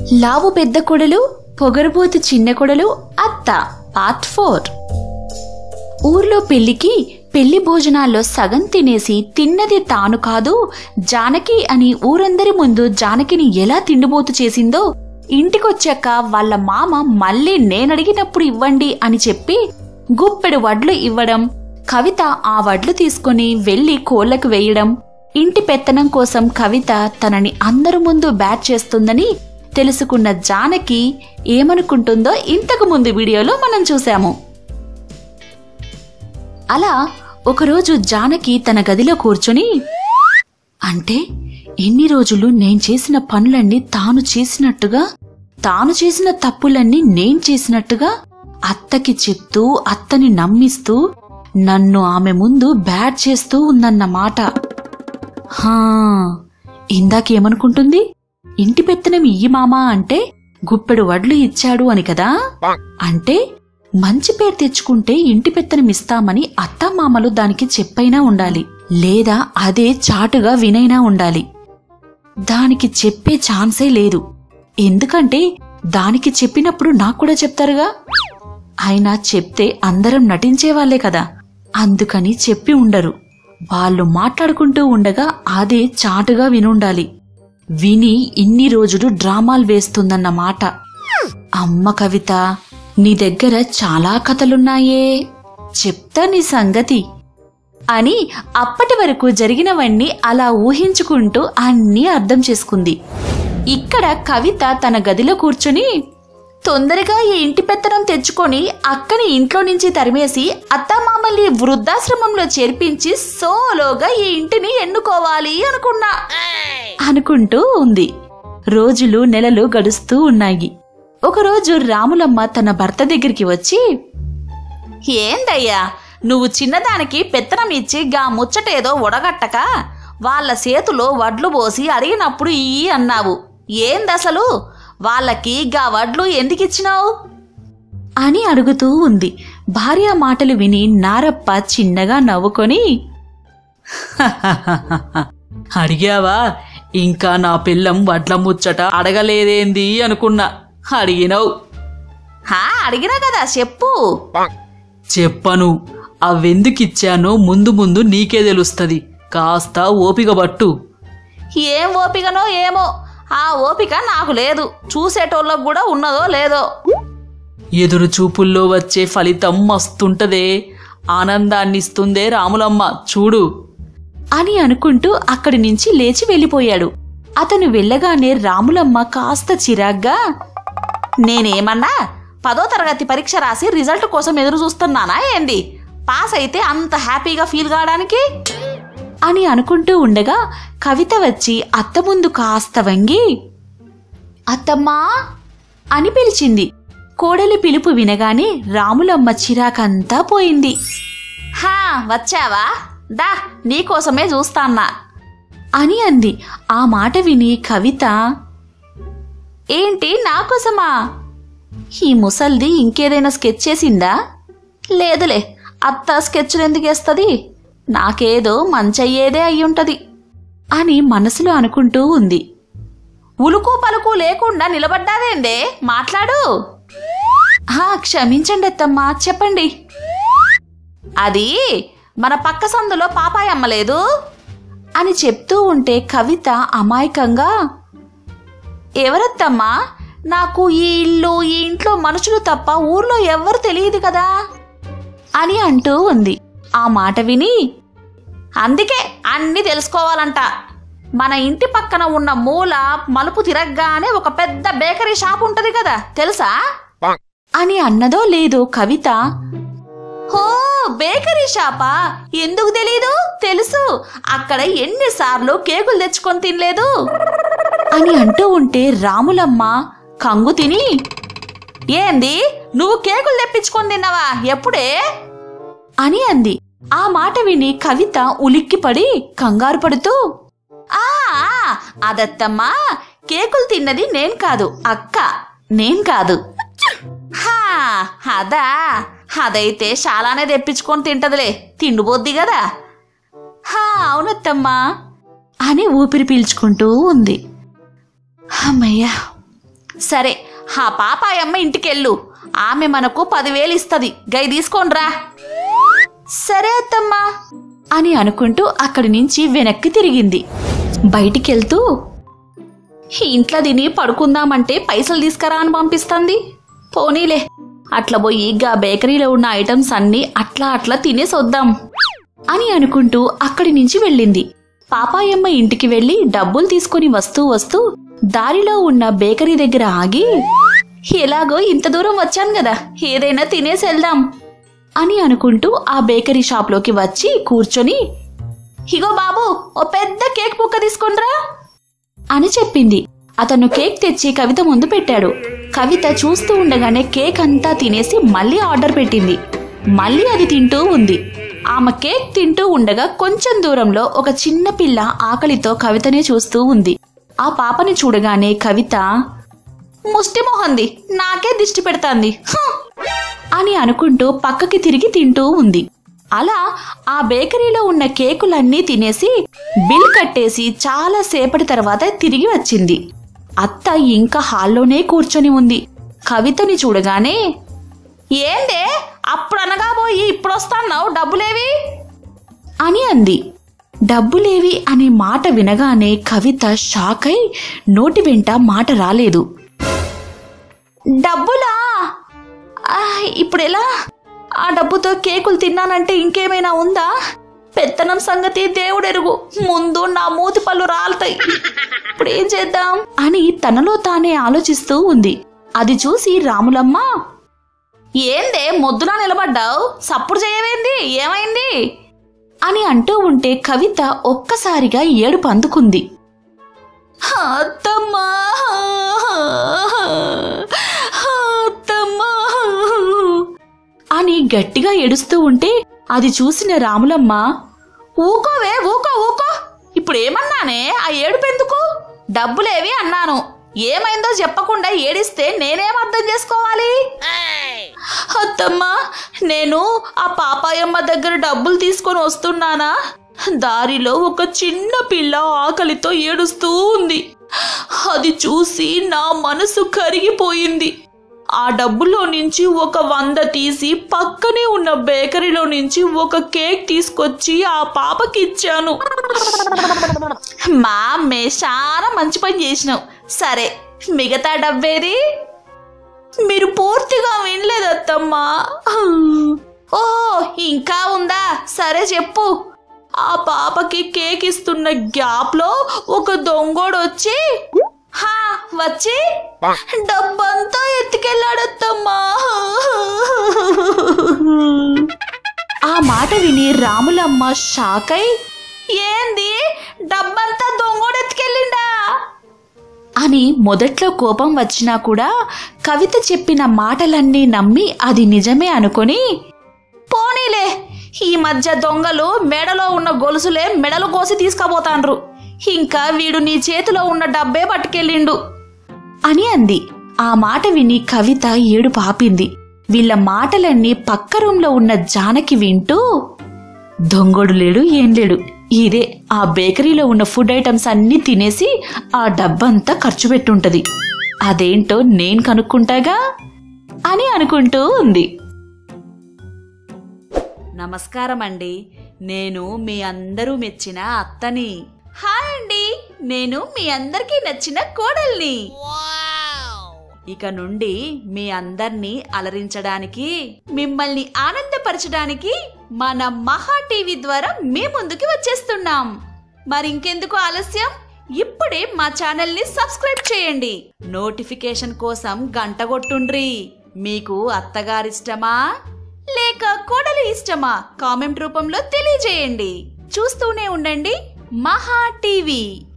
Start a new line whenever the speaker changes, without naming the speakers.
లావు పెద్ద కొడలు, పొగరుబోతు చిన్న కొడలు, అత్త పార్ట్ 4. ఊర్లో పెళ్లికి పెళ్లి భోజనాల్లో సగం తినేసి తిన్నది తాను కాదు జానకి అని ఊరందరి ముందు జానకిని ఎలా తిండిబోతు చేసిందో ఇంటికొచ్చాక వాళ్ళ మామ మళ్ళీ నేనడిగినప్పుడు ఇవ్వండి అని చెప్పి గుప్పెడు వడ్లు ఇవ్వడం, కవిత ఆ వడ్లు తీసుకుని వెళ్లి కోళ్లకు వేయడం, ఇంటి పెత్తనం కోసం కవిత తనని అందరి ముందు బ్యాట్ చేస్తుందని తెలుసుకున్న జానకి ఏమనుకుంటుందో ఇంతకు ముందు వీడియోలో మనం చూశాము. అలా ఒకరోజు జానకి తన గదిలో కూర్చుని, అంటే ఎన్ని రోజులు నేను చేసిన పనులన్నీ తాను చేసినట్టుగా, తాను చేసిన తప్పులన్నీ నేను చేసినట్టుగా అత్తకి చెప్తూ అత్తని నమ్మిస్తూ నన్ను ఆమె ముందు బ్యాడ్ చేస్తూ ఉందన్నమాట. ఇందాకేమనుకుంటుంది? ఇంటి పెత్తనం ఇయ్యి మామా అంటే గుప్పెడు వడ్లు ఇచ్చాడు అని కదా. అంటే మంచి పేరు తెచ్చుకుంటే ఇంటి పెత్తనం ఇస్తామని అత్తామామలు దానికి చెప్పైనా ఉండాలి, లేదా అదే చాటుగా వినైనా ఉండాలి. దానికి చెప్పే ఛాన్సే లేదు, ఎందుకంటే దానికి చెప్పినప్పుడు నాకు కూడా చెప్తారుగా. అయినా చెప్తే అందరం నటించేవాళ్లే కదా, అందుకని చెప్పి ఉండరు. వాళ్ళు మాట్లాడుకుంటూ ఉండగా అదే చాటుగా వినుండాలి. విని ఇన్ని రోజులు డ్రామాలు వేస్తుందన్నమాట. అమ్మ కవిత, నీ దగ్గర చాలా కథలున్నాయే, చెప్తా నీ సంగతి అని అప్పటి వరకు జరిగినవన్నీ అలా ఊహించుకుంటూ అన్నీ అర్థం చేసుకుంది. ఇక్కడ కవిత తన గదిలో కూర్చుని తొందరగా ఈ ఇంటి పెత్తనం తెచ్చుకొని అక్కని ఇంట్లో నుంచి తరిమేసి అత్తామామల్ని వృద్ధాశ్రమంలో చేర్పించి సోలోగా ఈ ఇంటిని ఎన్నుకోవాలి అనుకుంటూ ఉంది. రోజులు నెలలు గడుస్తూ ఉన్నాయి. ఒకరోజు రాములమ్మ తన భర్త దగ్గరికి వచ్చి, ఏందయ్యా నువ్వు చిన్నదానికి పెత్తనం ఇచ్చి గా ముచ్చటేదో ఒడగట్టక వాళ్ళ చేతిలో వడ్లు పోసి అడిగినప్పుడు ఇయ్యి అన్నావు, ఏందసలు వాళ్ళకి గా వడ్లు ఎందుకిచ్చినావు అని అడుగుతూ ఉంది. భార్య మాటలు విని నారప్ప చిన్నగా నవ్వుకొని,
అడిగావా? ఇంకా నా పిల్లం వడ్ల ముచ్చట అడగలేదేంది అనుకున్నా, అడిగినవు.
అడిగినా కదా, చెప్పు.
చెప్పను, అవెందుకిచ్చానో ముందు ముందు నీకే తెలుస్తది, కాస్త ఓపిక పట్టు.
ఏం ఓపికనో ఏమో, ఆ ఓపిక నాకు లేదు, చూసేటోళ్ళకు కూడా ఉన్నదో లేదో.
ఎదురు చూపుల్లో వచ్చే ఫలితం మస్తుంటదే, ఆనందాన్నిస్తుందే రాములమ్మ, చూడు
అని అనుకుంటూ అక్కడి నుంచి లేచి వెళ్ళిపోయాడు. అతను వెళ్ళగానే రాములమ్మ కాస్త చిరాగ్గా, నేనేమన్నా 10వ తరగతి పరీక్ష రాసి రిజల్ట్ కోసం ఎదురు చూస్తున్నానా ఏంది? పాస్ అయితే అంత హ్యాపీగా ఫీల్ కావడానికి అని అనుకుంటూ ఉండగా కవిత వచ్చి అత్త ముందు కాస్త వంగి, అత్తమ్మా అని పిలిచింది. కోడలి పిలుపు వినగానే రాములమ్మ చిరాకంతా పోయింది. వచ్చావా, దా నీకోసమే చూస్తాన్నా అని అంది. ఆ మాట విని కవిత, ఏంటి నాకోసమా? ఈ ముసల్ది ఇంకేదైనా స్కెచ్ చేసిందా? లేదులే, అత్త స్కెచ్లు ఎందుకేస్తుంది, నాకేదో మంచయ్యేదే అయ్యుంటది అని మనసులో అనుకుంటూ ఉంది. ఉలుకు పలుకు లేకుండా నిలబడ్డావేందే, మాట్లాడు. క్షమించండి అత్తమ్మా, చెప్పండి. అది మన పక్క సందులో పాపాయి అమ్మలేదు అని చెప్తూ ఉంటే కవిత అమాయకంగా, ఎవరత్తమ్మా? నాకు ఈ ఇల్లు ఈ ఇంట్లో మనుషులు తప్ప ఊర్లో ఎవ్వరు తెలియదు కదా అని అంటూ ఉంది. ఆ మాట విని, అందుకే అన్నీ తెలుసుకోవాలంట, మన ఇంటి పక్కన ఉన్న మూల మలుపు తిరగగానే ఒక పెద్ద బేకరీ షాప్ ఉంటది కదా, తెలుసా అని అన్నదో లేదో కవిత, హో బేకరీ షాపా, ఎందుకు తెలీదు, తెలుసు, అక్కడ ఎన్నిసార్లు కేకులు తెచ్చుకొని తినలేదు అని అంటూ ఉంటే రాములమ్మ కంగు తిని, ఏంది నువ్వు కేకులు తెప్పించుకొని తిన్నావా, ఎప్పుడే అని అంది. ఆ మాట విని కవిత ఉలిక్కిపడి కంగారు పడుతూ, అదత్తమ్మా, కేకులు తిన్నది నేను కాదు, అక్క, నేను కాదు. అదా, అదైతే చాలానే తెప్పించుకొని తింటదిలే, తిండిపోద్ది కదా. అవునత్తమ్మా అని ఊపిరి పీల్చుకుంటూ ఉంది. అమ్మయ్యా, సరే, ఆ పాపాయమ్మ ఇంటికెళ్ళు, ఆమె మనకు 10,000 ఇస్తది, గై తీసుకోండ్రా. సరే అత్తమ్మా అని అనుకుంటూ అక్కడి నుంచి వెనక్కి తిరిగింది. బయటికెళ్తూ ఇంట్లో తిని పడుకుందామంటే పైసలు తీసుకురా అని పంపిస్తుంది. పోనీలే, అట్లా పోయి గా బేకరీలో ఉన్న ఐటమ్స్ అన్నీ అట్లా తినేసొద్దాం అని అనుకుంటూ అక్కడి నుంచి వెళ్ళింది. పాపాయమ్మ ఇంటికి వెళ్లి డబ్బులు తీసుకుని వస్తూ దారిలో ఉన్న బేకరీ దగ్గర ఆగి, ఎలాగో ఇంత దూరం వచ్చాను కదా, ఏదైనా తినేసి వెళ్దాం అని అనుకుంటూ ఆ బేకరీ షాప్లోకి వచ్చి కూర్చొని, ఇగో బాబు, ఓ పెద్ద కేక్ ముక్క తీసుకొనిరా అని చెప్పింది. అతను కేక్ తెచ్చి కవిత ముందు పెట్టాడు. కవిత చూస్తూ ఉండగానే కేక్ అంతా తినేసి మళ్ళీ ఆర్డర్ పెట్టింది. మళ్ళీ అది తింటూ ఉంది. ఆమె కేక్ తింటూ ఉండగా కొంచెం దూరంలో ఒక చిన్న పిల్ల ఆకలితో కవితనే చూస్తూ ఉంది. ఆ పాపని చూడగానే కవిత, ముష్టి మొహంది, నాకే దిష్టి పెడతాంది అని అనుకుంటూ పక్కకి తిరిగి తింటూ ఉంది. అలా ఆ బేకరీలో ఉన్న కేకులన్నీ తినేసి బిల్ కట్టేసి చాలా సేపటి తర్వాత తిరిగి వచ్చింది. అత్త ఇంకా హాల్లోనే కూర్చొని ఉంది. కవితని చూడగానే, ఏందే అప్పుడు అనగా పోయి ఇప్పుడొస్తాన్నావు, డబ్బులేవి అని అంది. డబ్బులేవి అనే మాట వినగానే కవిత షాక్ అయి నోటి వెంట మాట రాలేదు. డబ్బులా? ఇప్పుడెలా? ఆ డబ్బుతో కేకులు తిన్నానంటే ఇంకేమైనా ఉందా? పెత్తనం సంగతి దేవుడెరుగు, ముందు నా మూతి పళ్ళు రాలుతాయి, ఇప్పుడేం చేద్దాం అని తనలో తానే ఆలోచిస్తూ ఉంది. అది చూసి రాములమ్మ, ఏందే మొద్దులా నిలబడ్డావు, సప్పుడు చేయవేంది, ఏమైంది అని అంటూ ఉంటే కవిత ఒక్కసారిగా ఏడుపు అందుకుంది. అత్తమ్మా అత్తమ్మా అని గట్టిగా ఏడుస్తూ ఉంటే అది చూసిన రాములమ్మ, ఊకోవే, ఊకో, ఇప్పుడేమన్నానే, ఆ ఏడుపెందుకు? డబ్బులేవి అన్నాను, ఏమైందో చెప్పకుండా ఏడిస్తే నేనేం అర్థం చేసుకోవాలి? అత్తమ్మా, నేను ఆ పాపాయమ్మ దగ్గర డబ్బులు తీసుకొని వస్తున్నానా, దారిలో ఒక చిన్న పిల్ల ఆకలితో ఏడుస్తూ ఉంది. అది చూసి నా మనసు కరిగిపోయింది. ఆ డబ్బులో నుంచి ఒక 100 తీసి పక్కనే ఉన్న బేకరీలో నుంచి ఒక కేక్ తీసుకొచ్చి ఆ పాపకి ఇచ్చాను. మా అమ్మే చాలా మంచి పని చేసినావు. సరే, మిగతా డబ్బేది? మీరు పూర్తిగా వినలేదత్తమ్మా. ఓ, ఇంకా ఉందా? సరే చెప్పు. ఆ పాపకి కేక్ ఇస్తున్న గ్యాప్ లో ఒక దొంగోడు వచ్చి డబ్బంతా ఎత్తుకెళ్ళాడత్తమ్మా. ఆ మాట విని రాములమ్మ షాక్ అయి, ఏంది, డబ్బంతా దొంగోడు ఎత్తుకెళ్ళిండా అని మొదట్లో కోపం వచ్చినా కూడా కవిత చెప్పిన మాటలన్నీ నమ్మి అది నిజమే అనుకొని, పోనీలే, ఈ మధ్య దొంగలు మెడలో ఉన్న గొలుసులే మెడలు కోసి తీసుకుపోతాండ్రు, ఇంకా వీడు నీ చేతిలో ఉన్న డబ్బే పట్టుకెళ్ళిండు అని అంది. ఆ మాట విని కవిత ఏడుపు ఆపింది. వీళ్ళ మాటలన్నీ పక్క రూంలో ఉన్న జానకి వింటూ, దొంగోడు లేడు, ఏం లేడు, ఇదే ఆ బేకరీలో ఉన్న ఫుడ్ ఐటమ్స్ అన్నీ తినేసి ఆ డబ్బంతా ఖర్చు పెట్టుంటది, అదేంటో నేను కనుక్కుంటాగా అని అనుకుంటూ ఉంది. నమస్కారం అండి, నేను మీ అందరూ మెచ్చిన అత్తని. హాయ్ అండి, నేను మీ అందరికీ నచ్చిన కోడల్ని. ఇక నుండి మీ అందర్నీ అలరించడానికి, మిమ్మల్ని ఆనందపరచడానికి మన మహా టీవీ ద్వారా మీ ముందుకి వచ్చేస్తున్నాం. మరింకెందుకు ఆలస్యం, ఇప్పుడే మా ఛానల్ని సబ్స్క్రైబ్ చేయండి. నోటిఫికేషన్ కోసం గంట కొట్టుండ్రి. మీకు అత్తగారిష్టమా లేక కోడలి ఇష్టమా కామెంట్ రూపంలో తెలియజేయండి. చూస్తూనే ఉండండి మహా టీవీ.